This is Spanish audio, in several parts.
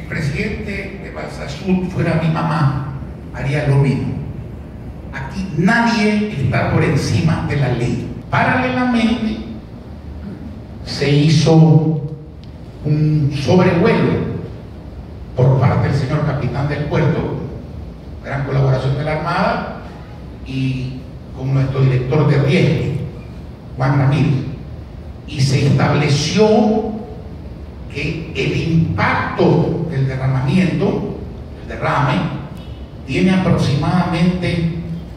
presidente de Balsasur fuera mi mamá, haría lo mismo. Aquí nadie está por encima de la ley. Paralelamente, se hizo un sobrevuelo por parte del señor capitán del puerto, gran colaboración de la Armada, y con nuestro director de riesgo, Juan Ramírez, y se estableció que el impacto del derramamiento, el derrame, tiene aproximadamente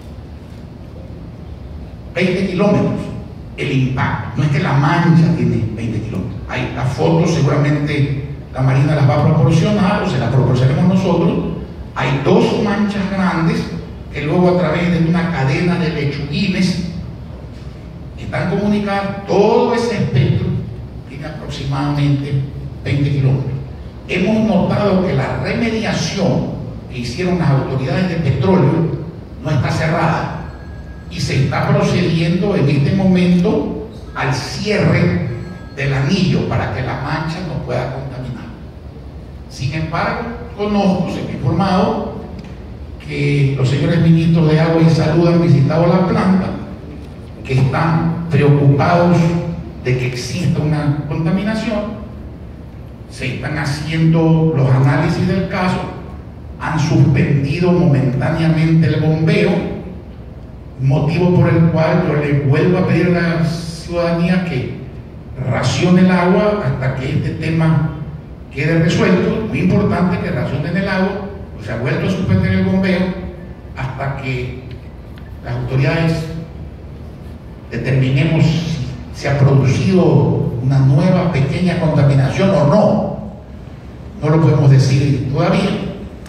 20 kilómetros. El impacto, no es que la mancha tiene 20 kilómetros. Hay las fotos, seguramente la Marina las va a proporcionar, o se las proporcionaremos nosotros. Hay dos manchas grandes que luego, a través de una cadena de lechuguines, están comunicadas. Todo ese espectro tiene aproximadamente 20 kilómetros. Hemos notado que la remediación que hicieron las autoridades de petróleo no está cerrada y se está procediendo en este momento al cierre del anillo para que la mancha no pueda contaminar. Sin embargo, conozco, se me ha informado que los señores ministros de Agua y Salud han visitado la planta, que están preocupados de que exista una contaminación. Se están haciendo los análisis del caso, han suspendido momentáneamente el bombeo, motivo por el cual yo le vuelvo a pedir a la ciudadanía que racione el agua hasta que este tema quede resuelto. Muy importante que racionen el agua, pues se ha vuelto a suspender el bombeo hasta que las autoridades determinemos si se ha producido una nueva pequeña contaminación o no. No lo podemos decir todavía.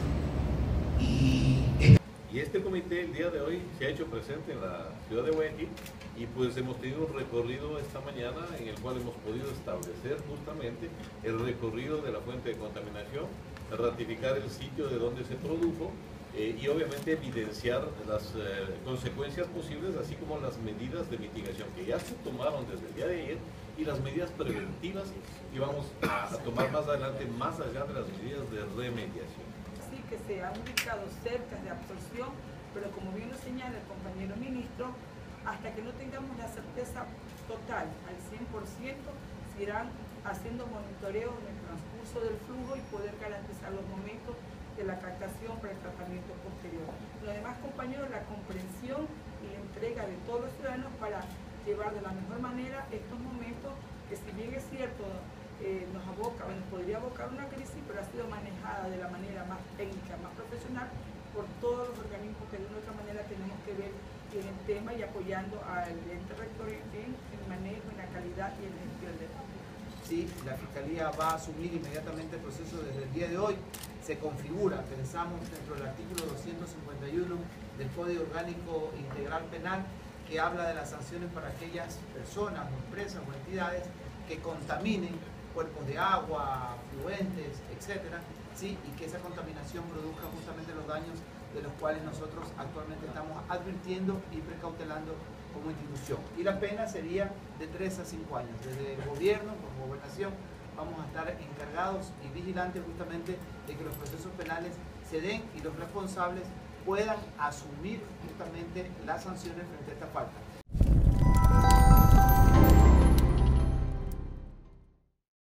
Y este comité el día de hoy se ha hecho presente en la ciudad de Guayaquil y pues hemos tenido un recorrido esta mañana en el cual hemos podido establecer justamente el recorrido de la fuente de contaminación, ratificar el sitio de donde se produjo y obviamente evidenciar las consecuencias posibles, así como las medidas de mitigación que ya se tomaron desde el día de ayer y las medidas preventivas que vamos a tomar más adelante, más allá de las medidas de remediación. Sí, que se han ubicado cercas de absorción, pero como bien lo señala el compañero ministro, hasta que no tengamos la certeza total al 100%, se irán haciendo monitoreos en el transcurso del flujo y poder garantizar los momentos de la captación para el tratamiento posterior. Lo demás, compañeros, la comprensión y la entrega de todos los ciudadanos para llevar de la mejor manera estos momentos que, si bien es cierto, nos podría abocar una crisis, pero ha sido manejada de la manera más técnica, más profesional, por todos los organismos que de una u otra manera tenemos que ver en el tema y apoyando al ente rector en el manejo, en la calidad y en la gestión del tema. Sí, la Fiscalía va a asumir inmediatamente el proceso desde el día de hoy. Se configura, pensamos, dentro del artículo 251 del Código Orgánico Integral Penal, que habla de las sanciones para aquellas personas o empresas o entidades que contaminen cuerpos de agua, fluentes, etcétera, ¿sí? Y que esa contaminación produzca justamente los daños de los cuales nosotros actualmente estamos advirtiendo y precautelando como institución. Y la pena sería de 3 a 5 años. Desde el gobierno, como gobernación, vamos a estar encargados y vigilantes justamente de que los procesos penales se den y los responsables puedan asumir justamente las sanciones frente a esta falta.